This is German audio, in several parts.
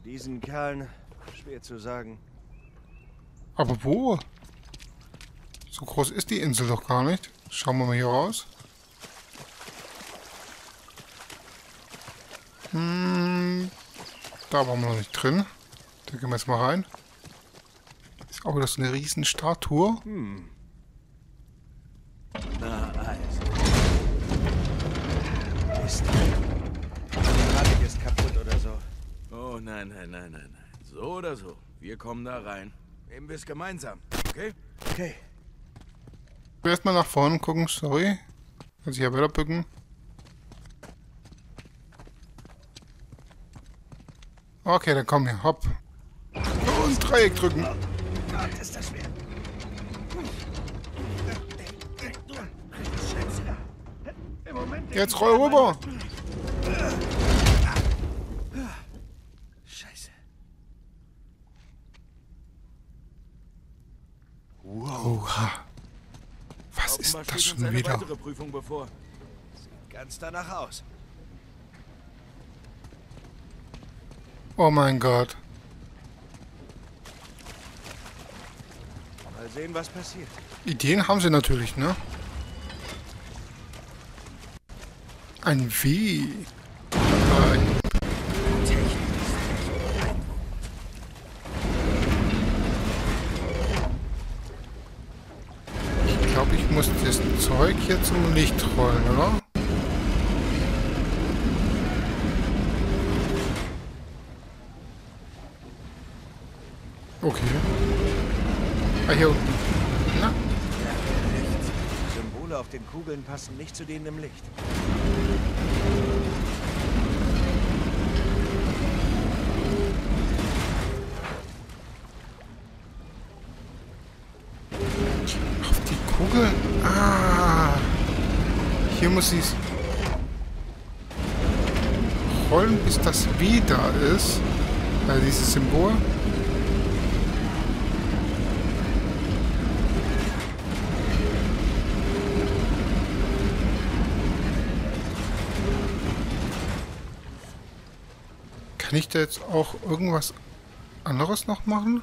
Diesen Kerlen schwer zu sagen. Aber wo? So groß ist die Insel doch gar nicht. Schauen wir mal hier raus. Da waren wir noch nicht drin. Da gehen wir jetzt mal rein. Ist auch wieder so eine riesen Statue. Na also. Mist. Die Radweg ist kaputt oder so. Oh nein, nein, nein, nein, nein. So oder so. Wir kommen da rein. Nehmen wir es gemeinsam, okay? Okay. Erstmal nach vorne gucken, sorry. Kann sich ja wieder bücken. Okay, dann komm hier, hopp. Und Dreieck drücken. Gott, ist das schwer. Im Moment. Jetzt roll rüber. Scheiße. Oha. Was ist Offenbar das steht uns schon eine wieder? weitere Prüfung bevor. Ganz danach aus. Oh mein Gott. Mal sehen, was passiert. Ideen haben sie natürlich, ne? Ein Wie. Nein. Ich glaube, ich muss das Zeug hier zum Licht rollen, oder? Okay. Ah, hier unten. Na? Rechts. Die Symbole auf den Kugeln passen nicht zu denen im Licht. Auf die Kugel? Ah. Hier muss ich rollen, bis das Wie da ist. Also dieses Symbol. Kann ich da jetzt auch irgendwas anderes noch machen?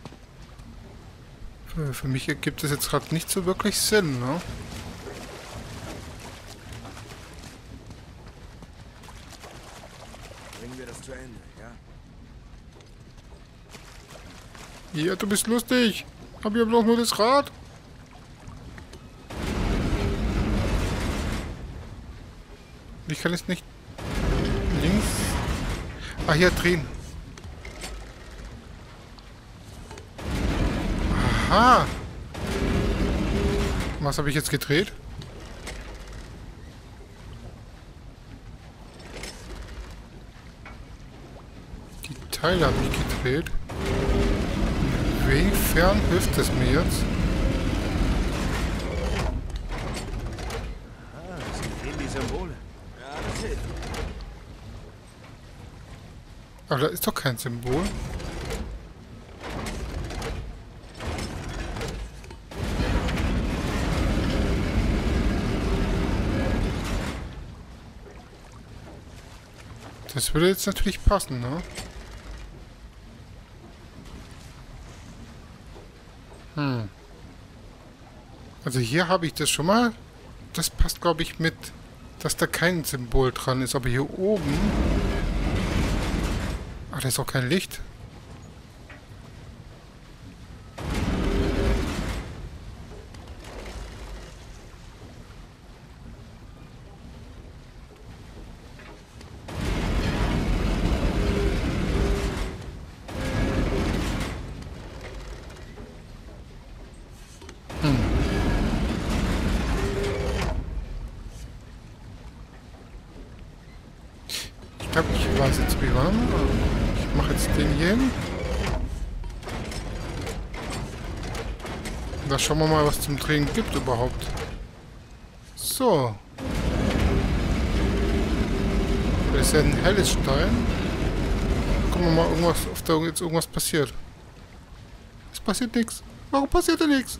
Für mich ergibt es jetzt gerade nicht so wirklich Sinn, ne? Bringen wir das zu Ende, ja? Ja, du bist lustig. Hab ich aber doch nur das Rad. Ich kann es nicht links. Ah, hier drehen. Aha. Was habe ich jetzt gedreht? Die Teile habe ich gedreht. Inwiefern hilft es mir jetzt? Ah, es fehlen die Symbole. Ja, das hilft. Aber da ist doch kein Symbol. Das würde jetzt natürlich passen, ne? Also hier habe ich das schon mal. Das passt, glaube ich, mit, dass da kein Symbol dran ist. Aber hier oben... Ach, da ist auch kein Licht. Ich glaube, ich weiß jetzt wie war. Ich mache jetzt den hier hin. Da schauen wir mal, was zum Drehen gibt überhaupt. So. Das ist ja ein helles Stein. Gucken wir mal, ob da jetzt irgendwas passiert. Es passiert nichts. Warum passiert da nichts?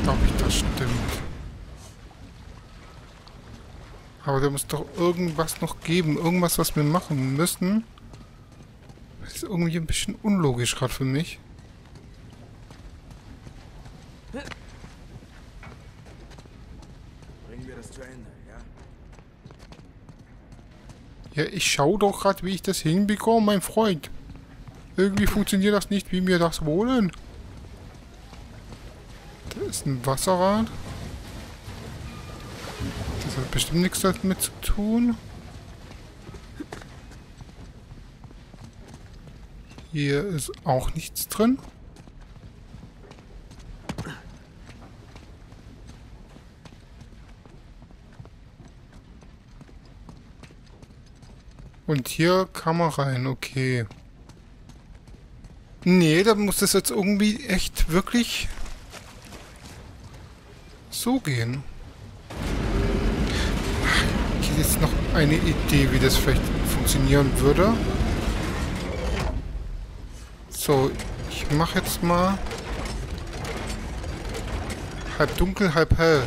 Glaube ich, das stimmt. Aber da muss doch irgendwas noch geben. Irgendwas, was wir machen müssen. Das ist irgendwie ein bisschen unlogisch gerade für mich. Bringen wir das zu Ende, ja? Ja, ich schaue doch gerade, wie ich das hinbekomme, mein Freund. Irgendwie funktioniert das nicht, wie wir das wollen. Da ist ein Wasserrad. Das hat bestimmt nichts damit zu tun. Hier ist auch nichts drin. Und hier kann man rein, okay. Nee, da muss das jetzt irgendwie echt wirklich so gehen. Ich hätte jetzt noch eine Idee, wie das vielleicht funktionieren würde. So, ich mache jetzt mal halb dunkel, halb hell.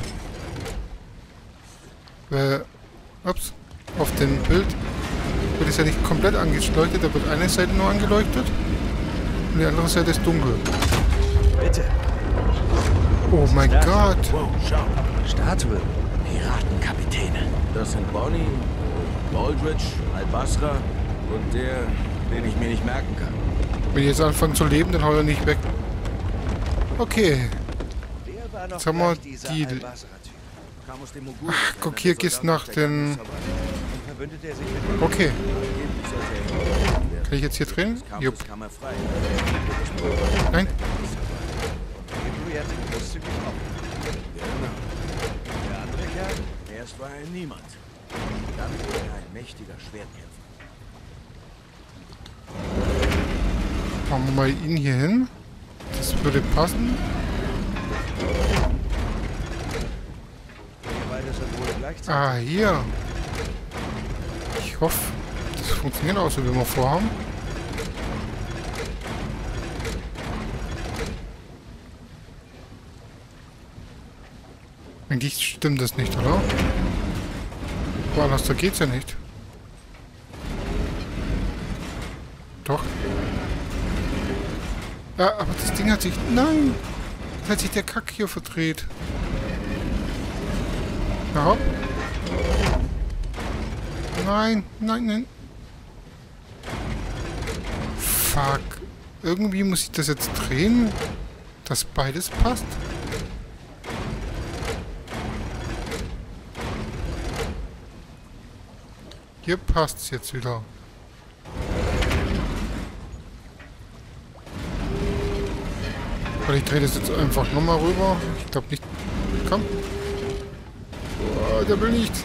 Ups, auf dem Bild wird es ja nicht komplett angeleuchtet, da wird eine Seite nur angeleuchtet und die andere Seite ist dunkel. Bitte. Oh mein Gott. Wow, schau. Statue. Piratenkapitäne. Das sind Bonnie, Baldridge, Albasra und der, den ich mir nicht merken kann. Wenn ich jetzt anfange zu leben, dann haut er nicht weg. Okay. Wer war noch Jetzt haben wir gleich dieser die... Albasra-Typ? Kam aus dem Mogul. Ach, guck, hier geht's nach den... Und verbündet er sich mit Okay. Kann ich jetzt hier drehen? Jupp. Kam er frei. Nein. Ignoriert ihn großzügig auf. Genau. Der andere Kerl? Erst war er niemand. Dann wurde er ein mächtiger Schwertkämpfer. Machen wir mal ihn hier hin. Das würde passen. Beide Symbole gleichzeitig. Ah, hier. Ich hoffe, das funktioniert auch so, wie wir vorhaben. Eigentlich stimmt das nicht, oder? Woanders, da geht's ja nicht. Doch. Ja, aber das Ding hat sich... Nein! Das hat sich der Kack hier verdreht. Ja. Nein, nein, nein. Fuck. Irgendwie muss ich das jetzt drehen, dass beides passt. Hier passt es jetzt wieder. Und ich drehe das jetzt einfach nochmal rüber. Ich glaube nicht. Komm. Oh, der will nicht.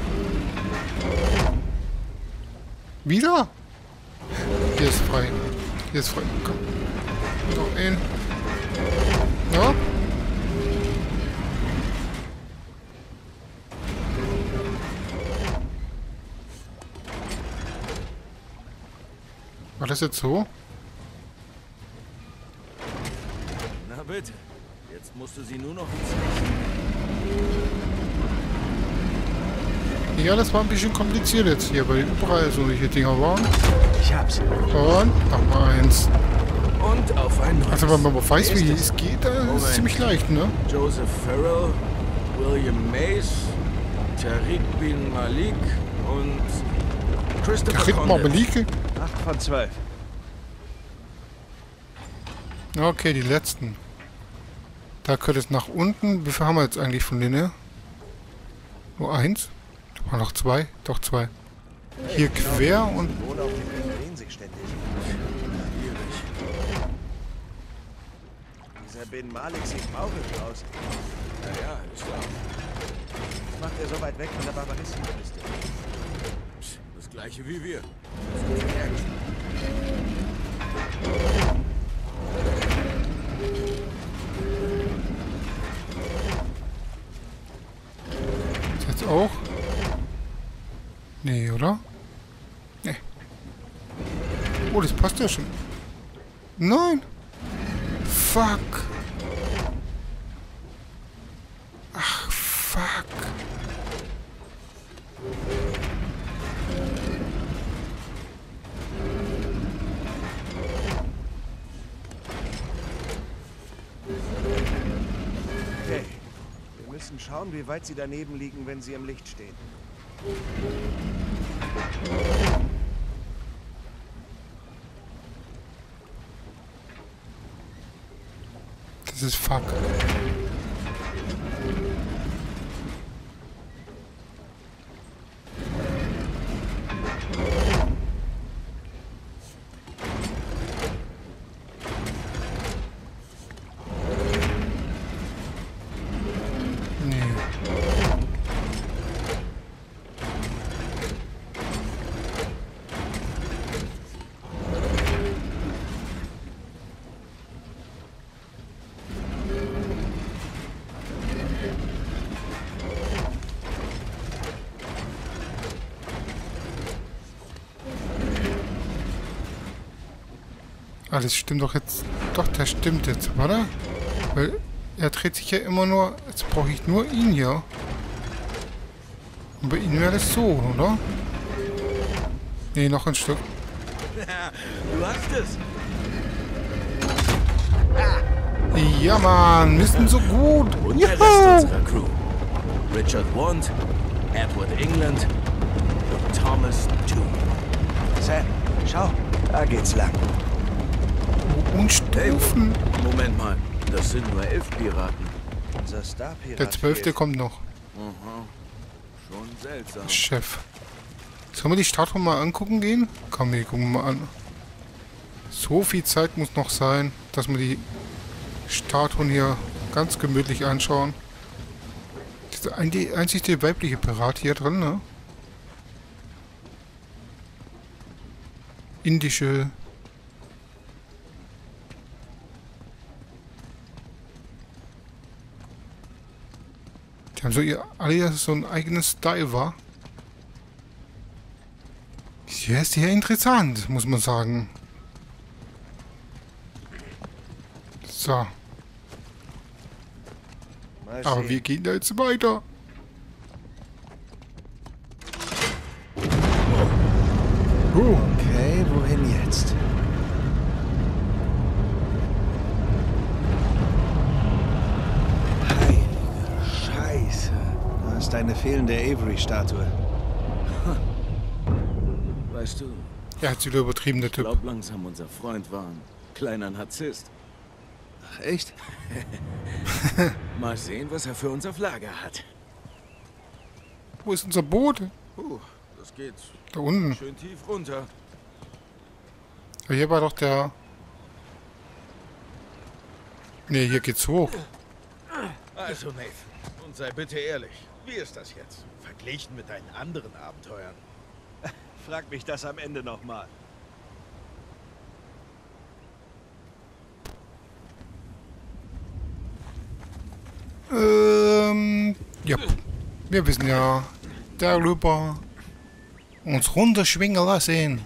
Wieder? Hier ist frei. Hier ist frei. Komm. Noch ein. Ja. War das jetzt so? Na bitte. Jetzt musst du sie nur noch ins Licht. Ja, das war ein bisschen kompliziert jetzt hier, weil überall solche Dinger waren. Ich hab's. Und nochmal eins. Und auf ein neues. Also wenn man mal weiß, wie es geht, dann ist es ziemlich leicht, ne? Joseph Farrell, William Mace, Tariq bin Malik und Christopher Tariq Condit. Malik. 8 von 12. Okay, die letzten. Da könnte es nach unten. Wie viel haben wir jetzt eigentlich von denen? Nur eins? Da waren noch zwei. Doch zwei. Hier quer und... Symbole auf dem Bild drehen sich ständig. Dieser Bin Malik sieht maurig aus. Naja, ist klar. Was macht er so weit weg von der Barbarissenküste? Das gleiche wie wir. Ist jetzt auch? Nee, oder? Nee. Oh, das passt ja schon. Nein! Fuck! Fuck. Okay. Wir müssen schauen, wie weit sie daneben liegen, wenn sie im Licht stehen. Das ist fuck. Nee. Ah, das stimmt doch jetzt. Doch, das stimmt jetzt, oder? Weil er dreht sich ja immer nur. Jetzt brauche ich nur ihn hier. Und bei ihm wäre das so, oder? Nee, noch ein Stück. Du hast es. Ja, Mann, wir sind so gut. Und der Rest Juhu! unserer Crew. Richard Wand, Edward England und Thomas Toon. Sam, schau, da geht's lang. Und Stufen. Moment mal, das sind nur 11 Piraten. Unser Starpirat. Der 12. fehlt. kommt noch. Schon seltsam. Chef. Sollen wir die Statue mal angucken gehen? Komm, wir gucken mal an. So viel Zeit muss noch sein, dass wir die Statuen hier ganz gemütlich anschauen. Das ist die einzige weibliche Pirat hier drin, ne? Indische. Die haben so alle so ein eigenes Style, war. Ja, ist sehr interessant, muss man sagen. So, Mal aber sehen. wir gehen da jetzt weiter. Okay, wohin jetzt? Heilige Scheiße. Da ist eine fehlende Avery-Statue. Weißt du, Er hat wieder übertrieben, der ich Typ. glaube langsam unser Freund war ein kleiner Narzisst. Ach, echt? Mal sehen, was er für uns auf Lager hat. Wo ist unser Boot? Das geht Da unten. schön tief runter. Aber hier war doch der... Ne, hier geht's hoch. Also Nathan, und sei bitte ehrlich, wie ist das jetzt? Verglichen mit deinen anderen Abenteuern. Frag mich das am Ende nochmal. Ja. Wir wissen ja, darüber uns runterschwingen lassen.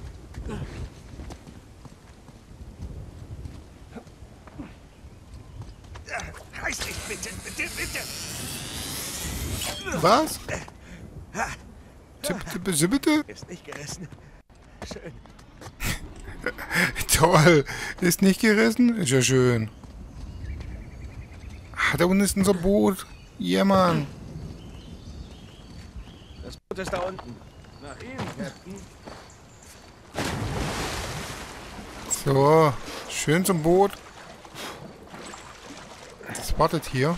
Reiß dich bitte, bitte, bitte! Was? Bitte, bitte? Ist nicht gerissen. Schön. Toll. Ist nicht gerissen? Ist ja schön. Ah, da unten ist unser Boot. Ja, Mann. Das Boot ist da unten. Nach Ihnen, Captain. So, schön zum Boot. Das wartet hier.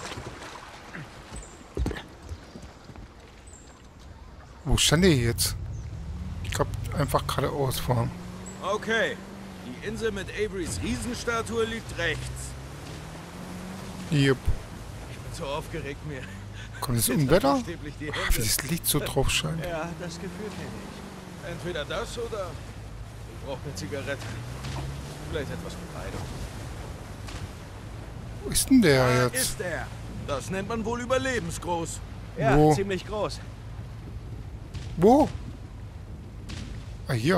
Wo stand der jetzt? Ich glaube, einfach geradeaus fahren. Okay, die Insel mit Averys Riesenstatue liegt rechts. Jupp. Ich bin so aufgeregt, mir. Kommt das Unwetter? Buchstäblich die Ach, wie Hände. das Licht so drauf scheint. Ja, das Gefühl kenne ich. Entweder das oder ich brauche eine Zigarette. Vielleicht etwas für beide. Wo ist denn der Da jetzt? ist er. Das nennt man wohl überlebensgroß. Ja, Wo? ziemlich groß. Wo? Ah, hier.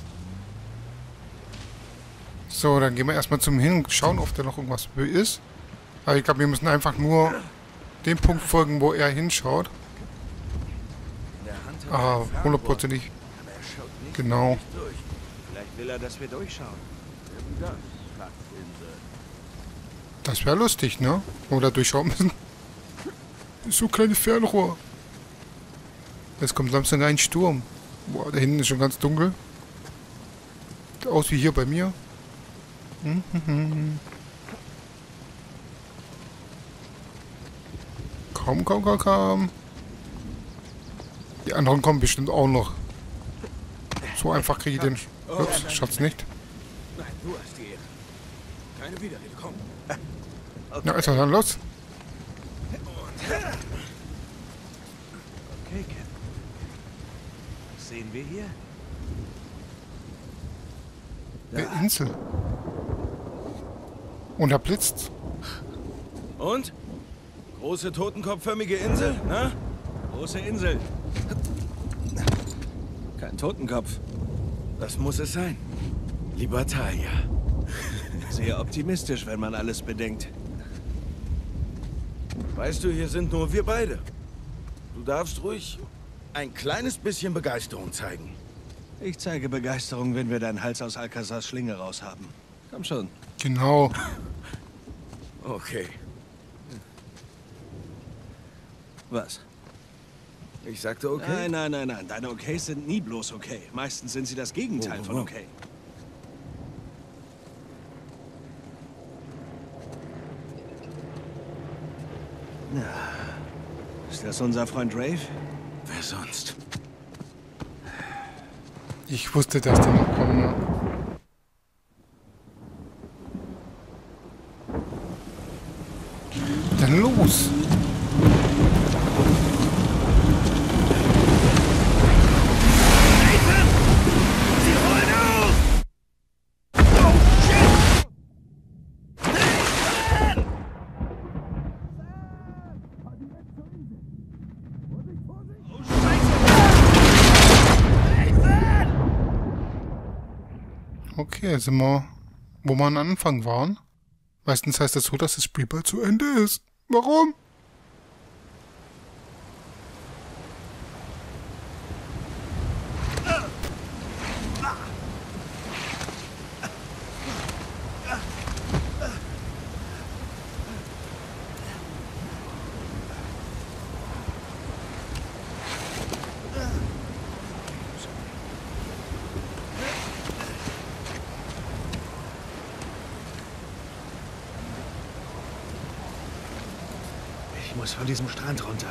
So, dann gehen wir erstmal zum Hin und schauen, ob da noch irgendwas ist. Aber ich glaube, wir müssen einfach nur dem Punkt folgen, wo er hinschaut. Der Hunter Ah, war in hundertprozentig. Aber er schaut nicht Genau. wirklich durch. Vielleicht will er, dass wir durchschauen. Eben das, Kackinsel. Das wäre lustig, ne? Wo wir da durchschauen müssen. So kleines Fernrohr. Es kommt langsam ein Sturm. Boah, da hinten ist schon ganz dunkel. Sieht aus wie hier bei mir. Komm, komm, komm, komm. Die anderen kommen bestimmt auch noch. So einfach kriege ich den... Ups, Schatz nicht. Nein, du hast die Ehre. Keine Widerrede, komm. Na, ist er dann los? Okay, Captain. Was sehen wir hier? Eine Insel. Und da blitzt. Und? Große totenkopfförmige Insel, ne? Große Insel. Kein Totenkopf. Das muss es sein. Lieber Talia. Sehr optimistisch, wenn man alles bedenkt. Weißt du, hier sind nur wir beide. Du darfst ruhig ein kleines bisschen Begeisterung zeigen. Ich zeige Begeisterung, wenn wir deinen Hals aus Alcazars Schlinge raus haben. Komm schon. Genau. Okay. Was? Ich sagte okay. Nein. Deine Okays sind nie bloß okay. Meistens sind sie das Gegenteil von okay. Na, ist das unser Freund Rafe? Wer sonst? Ich wusste, dass die noch kommen. Ne? Dann los! Okay, sind wir, wo wir am Anfang waren. Meistens heißt das so, dass das Spiel bald zu Ende ist. Warum? Ich muss von diesem Strand runter.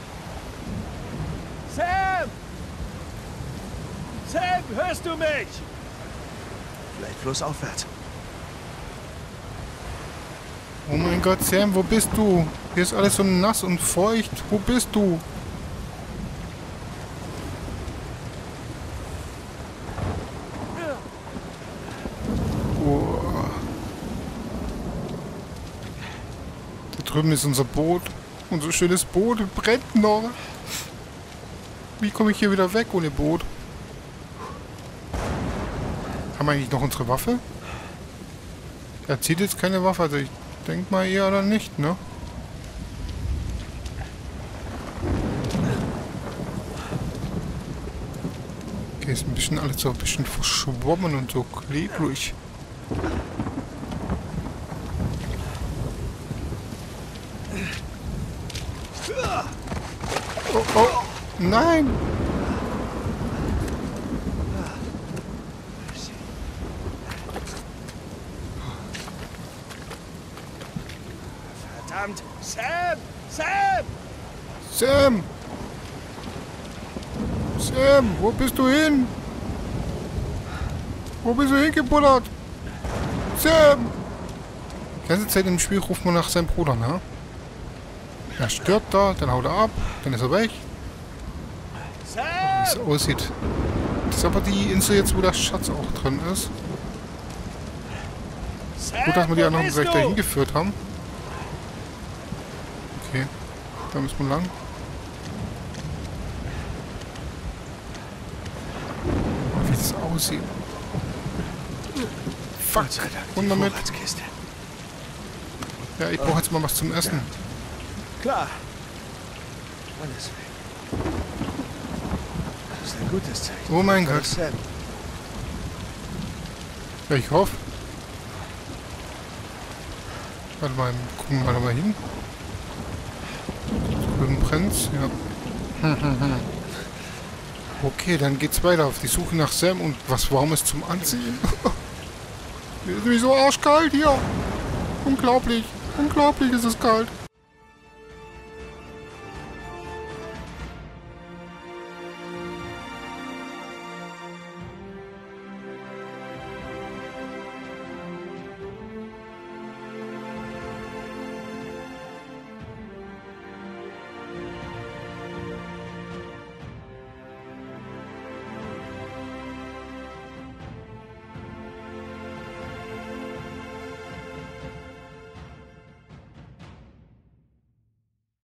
Sam! Sam, hörst du mich? Vielleicht flussaufwärts. Oh mein Gott, Sam, wo bist du? Hier ist alles so nass und feucht. Wo bist du? Oh. Da drüben ist unser Boot. Unser schönes Boot brennt noch. Wie komme ich hier wieder weg ohne Boot? Haben wir eigentlich noch unsere Waffe? Er zieht jetzt keine Waffe, also ich denke mal eher oder nicht, ne? Okay, ist ein bisschen alles so ein bisschen verschwommen und so klebrig. Oh, oh, nein! Verdammt! Sam! Sam! Sam! Sam, wo bist du hin? Wo bist du hingebuddert? Sam! Die ganze Zeit im Spiel ruft man nach seinem Bruder, ne? Er stirbt da, dann haut er ab, dann ist er weg. Sam! Wie es aussieht. Das ist aber die Insel jetzt, wo der Schatz auch drin ist. Sam, Gut, dass wir die wo anderen bist gleich du? dahin geführt haben. Okay, da müssen wir lang. Wie das aussieht. Fuck, Gott sei Dank, und die damit. Vorratskiste. Ja, ich brauche jetzt mal was zum Essen. Klar, Alles weg. Das ist ein gutes Zeichen. Oh mein Das Gott. ist Sam. Ja, ich hoffe. Warte mal, gucken wir mal hin. Drüben brennt's, ja. Okay, dann geht's weiter auf die Suche nach Sam und was Warmes zum Anziehen. Mir ist nämlich so arschkalt hier. Unglaublich. Unglaublich ist es kalt.